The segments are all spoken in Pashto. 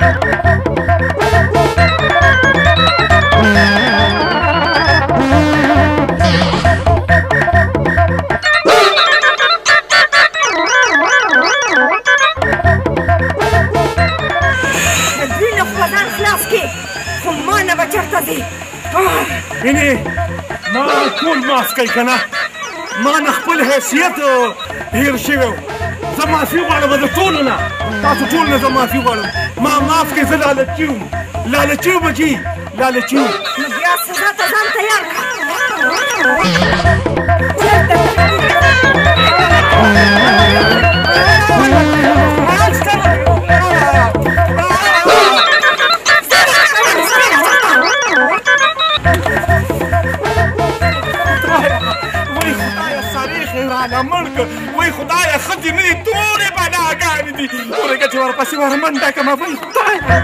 ما ټول معاف کوي که نه ما نه خپل حیثیت هیر شوی و زه معافي غواړم د ټولو نه تاسو ټول نه زه معافي غواړم ما معاف کړئ زه لالچي وم لالچي وم جي لالچي وم نو بیا سزا ته ځان تیار وای خدایه ښځې نه دي ټولې بلاګانې دي ورګه چې ورپسې ورمنډه کړمه وای خدایه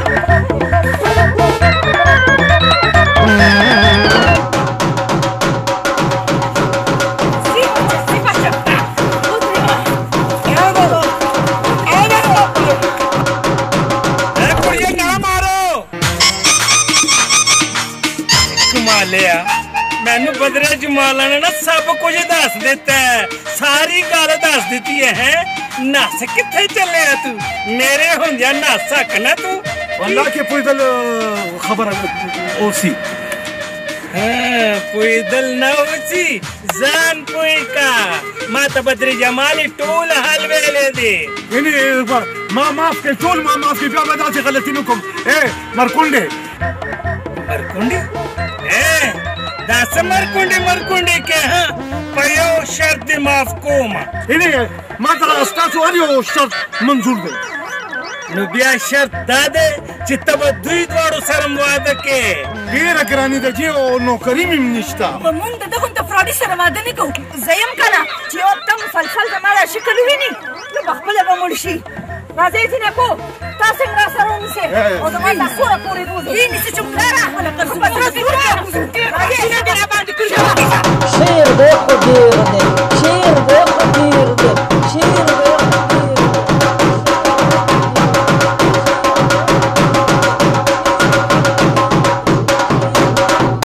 मैनू बदरे जमाला ने ना सब कुछ दस दिता है सारी गल दस दी है नस किथे चले तू मेरे होंदिया नस सकना तू والله के पुइदल खबर ओसी पुइदल ना ओसी जान पुई का मा त बदरे जमाली टोल हाल वेले दे इनी ما माफ के टोल ما माफ के बया बदा से गलती नकम ए मरकुंडे दस मरकुंडे के हाँ पयो शर्त माफ कोमा इन्हें माता स्टासु वाली शर्त मंजूर दे नु बिया शर्त दादे चित्तब दुई द्वारो सरम वादा के ډیره ګراني ده چې نوکري مې نشته مونږ د دغه ته فراډي سره واده نه کوو زیم کنه چې یو تم مسلسل زما شکل ویني نو بخپله به مړ شي راځئ ځینې کو تاسو هم را سره ونیسئ او زما لاسونه پورې بوځئ ونیسئ چې پلاره شعر دی خو ډېر دی